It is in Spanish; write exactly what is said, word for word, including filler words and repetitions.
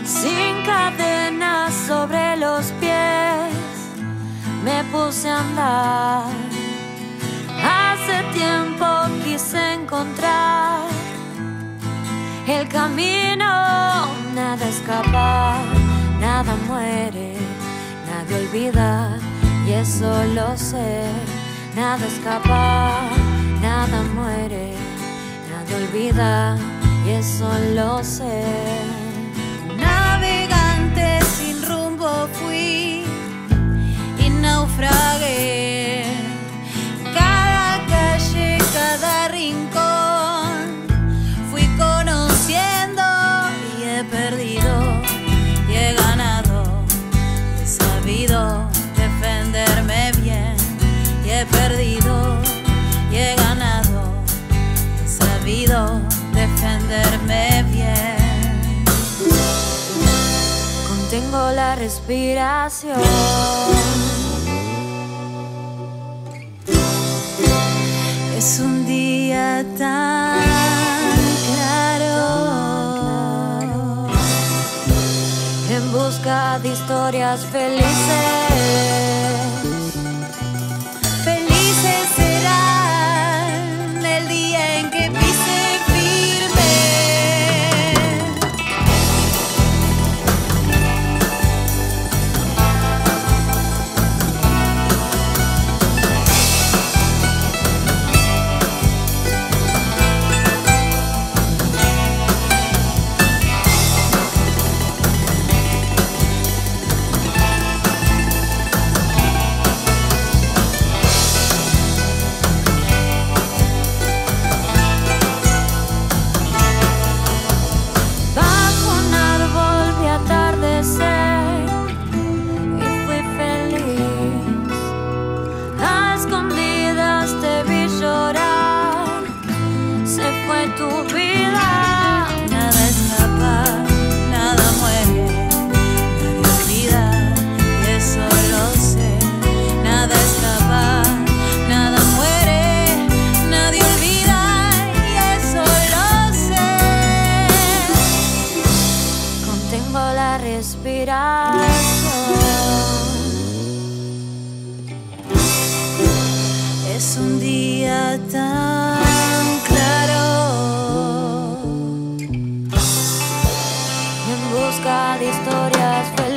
Sin cadenas sobre los pies me puse a andar. Hace tiempo quise encontrar el camino. Nada escapa, nada muere, nadie olvida, y eso lo sé. Nada escapa, nada muere, nadie olvida, y eso lo sé. Navegante sin rumbo fui y naufragué. Cada calle, cada rincón fui conociendo y he perdido y he ganado. He sabido defenderme bien y he perdido y he ganado. He sabido defenderme bien. Contengo la respiración. Es un día tan claro, En busca de historias felices. felices serán el día en que pise firme. Tu vida. Nada escapa, nada muere, nadie olvida, y eso lo sé. Nada escapa, nada muere, nadie olvida, y eso lo sé. Contengo la respiración. Es un día tan claro, En busca de historias felices.